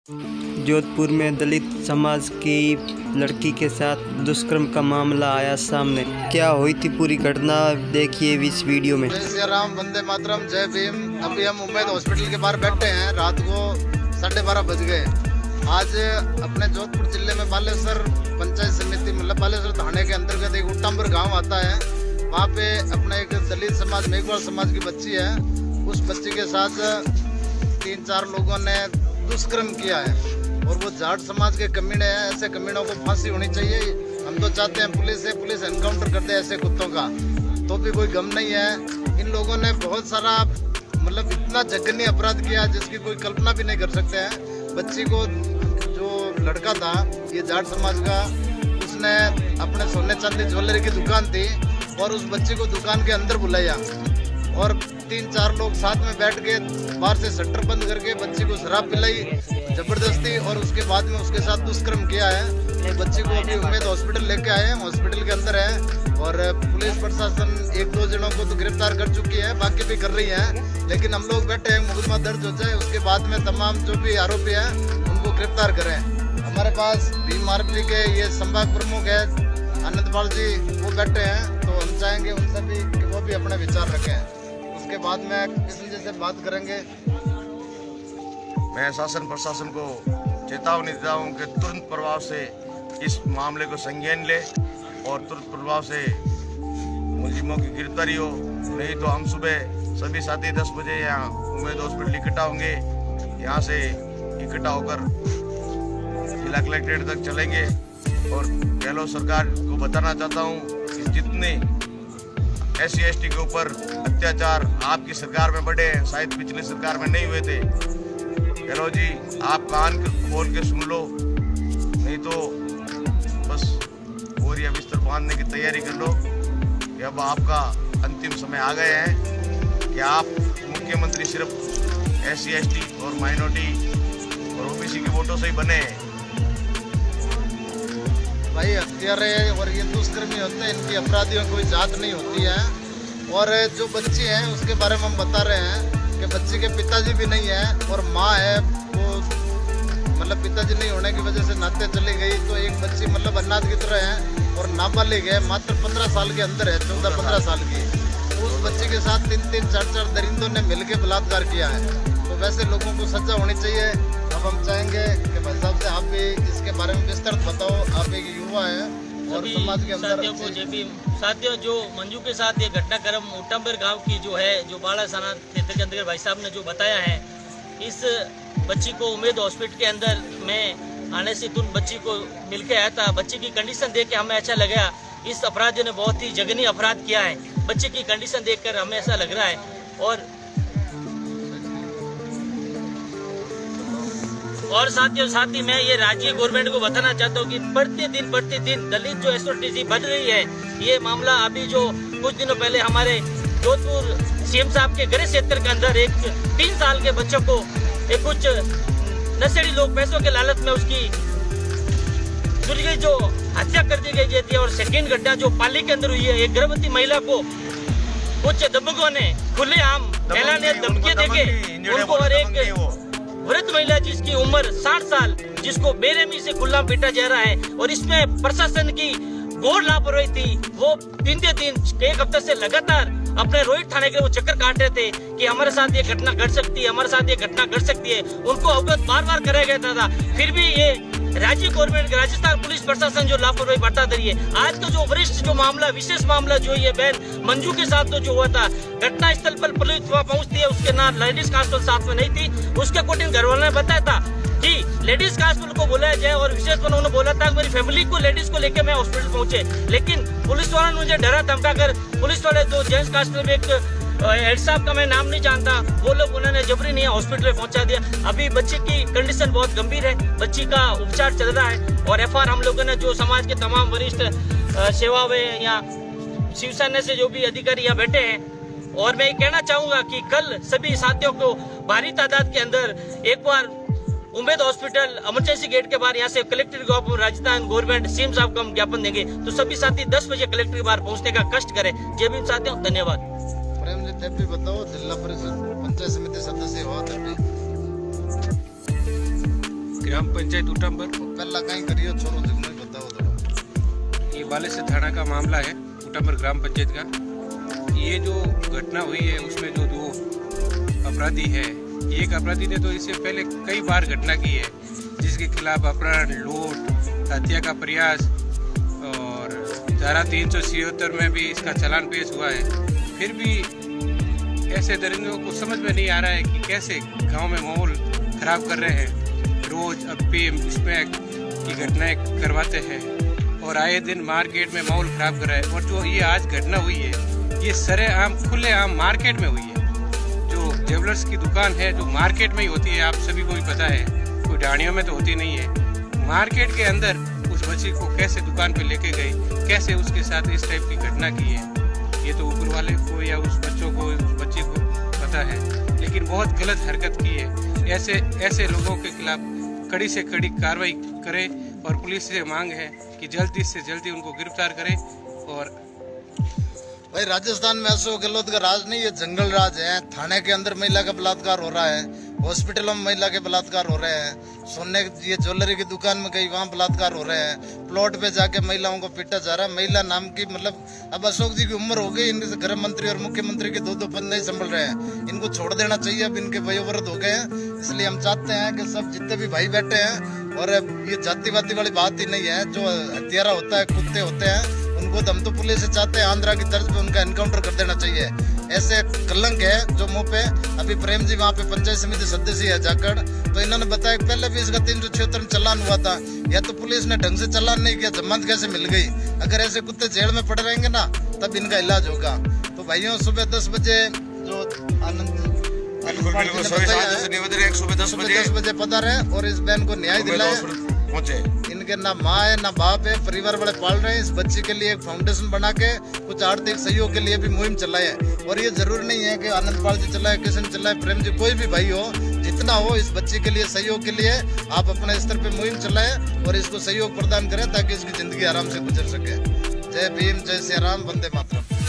जोधपुर में दलित समाज की लड़की के साथ दुष्कर्म का मामला आया सामने। क्या हुई थी पूरी घटना, देखिए इस वीडियो में। जय श्री राम, वंदे मातरम, जय भीम। अभी हम उम्मीद हॉस्पिटल के बाहर बैठे हैं। रात को 12:30 बज गए। आज अपने जोधपुर जिले में बालेश्वर पंचायत समिति मतलब बालेश्वर थाने के अंतर्गत एक उट्टांबर गाँव आता है। वहाँ पे अपने एक दलित समाज मेघवाल समाज की बच्ची है। उस बच्ची के साथ 3-4 लोगों ने दुष्कर्म किया है और वो जाट समाज के कमीने हैं। ऐसे कमीनों को फांसी होनी चाहिए। हम तो चाहते हैं पुलिस एनकाउंटर कर दे ऐसे कुत्तों का, तो भी कोई गम नहीं है। इन लोगों ने बहुत सारा मतलब इतना जघन्य अपराध किया जिसकी कोई कल्पना भी नहीं कर सकते हैं। बच्ची को जो लड़का था ये जाट समाज का, उसने अपने सोने चांदी ज्वेलरी की दुकान थी और उस बच्ची को दुकान के अंदर बुलाया और 3-4 लोग साथ में बैठ के बाहर से शटर बंद करके बच्ची को शराब पिलाई जबरदस्ती और उसके बाद में उसके साथ दुष्कर्म किया है। और बच्ची को अभी उम्मीद हॉस्पिटल लेके आए हैं, हॉस्पिटल के अंदर है और पुलिस प्रशासन 1-2 जनों को तो गिरफ्तार कर चुकी है, बाकी भी कर रही है। लेकिन हम लोग बैठे हैं, मुकदमा दर्ज हो जाए उसके बाद में तमाम जो भी आरोपी हैं उनको गिरफ्तार करें। हमारे पास भीम आरपी के ये संभाग प्रमुख है आनंदपाल जी, वो बैठे हैं, तो हम चाहेंगे उनसे भी कि वो भी अपने विचार रखें। उसके बाद में किसी जी से बात करेंगे। मैं शासन प्रशासन को चेतावनी देता हूँ कि तुरंत प्रभाव से इस मामले को संज्ञान ले और तुरंत प्रभाव से मुलजिमों की गिरफ्तारी हो। नहीं तो हम सुबह सभी साथी 10 बजे यहाँ उम्मीद हॉस्पिटल इकट्ठा होंगे। यहाँ से इकट्ठा होकर जिला कलेक्ट्रेट तक चलेंगे और गहलोत सरकार को बताना चाहता हूँ कि जितने SC ST के ऊपर अत्याचार आपकी सरकार में बढ़े हैं, शायद पिछली सरकार में नहीं हुए थे। गहलोत जी, आप कान खोल के सुन लो, नहीं तो बस बोरिया बिस्तर बांधने की तैयारी कर लो कि अब आपका अंतिम समय आ गए हैं कि आप मुख्यमंत्री सिर्फ SC ST और माइनॉरिटी और OBC के वोटों से ही बने हैं। भाई हत्यारे और ये दुष्कर्मी होते हैं, इनकी अपराधियों कोई जात नहीं होती है। और जो बच्ची है उसके बारे में हम बता रहे हैं कि बच्ची के पिताजी भी नहीं है और माँ है, वो मतलब पिताजी नहीं होने की वजह से नाते चली गई। तो एक बच्ची मतलब अनाथ की तरह है और नाबालिग है, मात्र 15 साल के अंदर है, 14-15 साल की। उस बच्ची के साथ 3-4 दरिंदों ने मिलकर बलात्कार किया है। तो वैसे लोगों को सजा होनी चाहिए। अब हम चाहेंगे कि भाई साहब से आप भी इसके बारे में विस्तृत बताओ। आप एक युवा है और समाज के अंदर साथियों, जो मंजू के साथ ये घटनाक्रम उट्टांबर गांव की जो है, जो बालासाना क्षेत्र के अंदर भाई साहब ने जो बताया है, इस बच्ची को उम्मीद हॉस्पिटल के अंदर में आने से तुरंत बच्ची को मिलके आया था। बच्ची की कंडीशन देख के हमें अच्छा लगा। इस अपराधियों ने बहुत ही जघन्य अपराध किया है। बच्ची की कंडीशन देखकर हमें ऐसा लग रहा है। और साथ ही मैं ये राज्य गवर्नमेंट को बताना चाहता हूँ कि बढ़ते दिन दलित जो एसोसिएशन बढ़ रही है। ये मामला अभी जो कुछ दिनों पहले हमारे जोधपुर CM साहब के गृह क्षेत्र के अंदर एक 3 साल के बच्चों को एक कुछ नशेड़ी लोग पैसों के लालच में उसकी जो हत्या कर दी गई थी। और सेकेंड घटना जो पाली के अंदर हुई है, एक गर्भवती महिला को कुछ दबंगों ने खुलेआम महिला ने धमकी देके उनको, और एक वृद्ध महिला जिसकी उम्र 60 साल, जिसको बेरहमी से खुला पीटा जा रहा है। और इसमें प्रशासन की घोर लापरवाही थी। वो 3 एक हफ्ते से लगातार अपने रोहित थाने के वो चक्कर काट रहे थे कि हमारे साथ ये घटना घट सकती है, हमारे साथ ये घटना घट सकती है। उनको अवगत बार कराया गया था, फिर भी ये राज्य गवर्नमेंट, राजस्थान पुलिस प्रशासन जो लापरवाही बरता रही है। आज का जो वरिष्ठ जो मामला, विशेष मामला जो ये बहन मंजू के साथ तो जो हुआ था, घटना स्थल पर पुलिस वहाँ पहुँचती है, उसके ना लेडीज कांस्टेबल साथ में नहीं थी। उसके अकॉर्डिंग घर वालों ने बताया था कि लेडीज कांस्टेबल को बुलाया जाए और विशेष उन्होंने बोला था मेरी फैमिली को, लेडीज को लेकर मैं हॉस्पिटल पहुंचे। लेकिन पुलिस वालों ने मुझे डरा धमका कर, पुलिस वाले जो जेंट्स कांस्टेबल एक हेड साहब का मैं नाम नहीं जानता, वो लोग उन्होंने जबरी नहीं हॉस्पिटल में पहुंचा दिया। अभी बच्ची की कंडीशन बहुत गंभीर है, बच्ची का उपचार चल रहा है। और FR हम लोगों ने जो समाज के तमाम वरिष्ठ सेवा वे या शिवसेना से जो भी अधिकारी यहाँ बैठे हैं। और मैं ये कहना चाहूंगा कि कल सभी साथियों को भारी तादाद के अंदर एक बार उम्मीद हॉस्पिटल इमरजेंसी गेट के बाहर यहाँ से कलेक्टर को राजस्थान गवर्नमेंट CM साहब को हम ज्ञापन देंगे। तो सभी साथी 10 बजे कलेक्टर के बाहर पहुँचने का कष्ट करें। जय भीम साथियों, धन्यवाद। प्रेम जी बताओ, जिला परिषद पंचायत समिति सदस्य हो, ग्राम पंचायत उटंबर। पहला कहीं करियो छोरो जिन्हें बताओ थोड़ा। ये बालेसर थाना का मामला है, उटंबर ग्राम पंचायत का। ये जो घटना हुई है उसमें जो दो अपराधी है, एक अपराधी ने तो इससे पहले कई बार घटना की है जिसके खिलाफ अपहरण, लूट, हत्या का प्रयास और धारा 376 में भी इसका चालान पेश हुआ है। फिर भी ऐसे दरिंदों को समझ में नहीं आ रहा है कि कैसे गांव में माहौल खराब कर रहे हैं। रोज अफीम इसमें की घटनाएं करवाते हैं और आए दिन मार्केट में माहौल खराब कर रहे हैं। और जो ये आज घटना हुई है ये सरेआम खुलेआम मार्केट में हुई है। जो ज्वेलर्स की दुकान है जो मार्केट में ही होती है, आप सभी को भी पता है, कोई ढाणियों में तो होती नहीं है। मार्केट के अंदर उस बच्ची को कैसे दुकान पे लेके गए, कैसे उसके साथ इस टाइप की घटना की है, ये तो ऊपर वाले को या उस बच्चों को, उस बच्चे को पता है। लेकिन बहुत गलत हरकत की है। ऐसे लोगों के खिलाफ कड़ी से कड़ी कार्रवाई करे और पुलिस से मांग है कि जल्दी से जल्दी उनको गिरफ्तार करे। और भाई राजस्थान में अशोक गहलोत का राज नहीं, ये जंगल राज है। थाने के अंदर महिला का बलात्कार हो रहा है, हॉस्पिटलों में महिला के बलात्कार हो रहे हैं, सोने ये ज्वेलरी की दुकान में गई वहाँ बलात्कार हो रहे हैं, प्लॉट पे जाके महिलाओं को पीटा जा रहा है। महिला नाम की मतलब अब अशोक जी की उम्र हो गई, इनके गृह मंत्री और मुख्यमंत्री के दो पद नहीं संभल रहे हैं, इनको छोड़ देना चाहिए। अब इनके वयोवृद्ध हो गए हैं, इसलिए हम चाहते हैं कि सब जितने भी भाई बैठे हैं, और ये जातिवादी वाली बात ही नहीं है, जो हत्यारा होता है, कुत्ते होते हैं, उनको तो हम तो पुलिस से चाहते हैं आंध्रा की तर्ज पे उनका एनकाउंटर कर देना चाहिए। ऐसे कलंक है जो मुंह पे। अभी प्रेम जी वहाँ पे पंचायत समिति सदस्य है जाकर, तो इन्होंने बताया पहले भी इसका 376 में चालान हुआ था, या तो पुलिस ने ढंग से चालान नहीं किया, जमानत कैसे मिल गई। अगर ऐसे कुत्ते जेल में पड़े रहेंगे ना तब इनका इलाज होगा। तो भाइयों सुबह 10 बजे जो आनंद सुबह 10 बजे पधारे और इस बहन को न्याय दिलाए। इनके ना माँ है ना बाप है, परिवार वाले पाल रहे हैं। इस बच्ची के लिए एक फाउंडेशन बना के कुछ आर्थिक सहयोग के लिए भी मुहिम चलाए। और ये जरूर नहीं है कि आनंद पाल जी चलाए, किशन चलाए, प्रेम जी, कोई भी भाई हो, जितना हो इस बच्ची के लिए सहयोग के लिए आप अपने स्तर पे मुहिम चलाए और इसको सहयोग प्रदान करें ताकि इसकी जिंदगी आराम से गुजर सके। जय भीम, जय श्री राम, वंदे मातरम।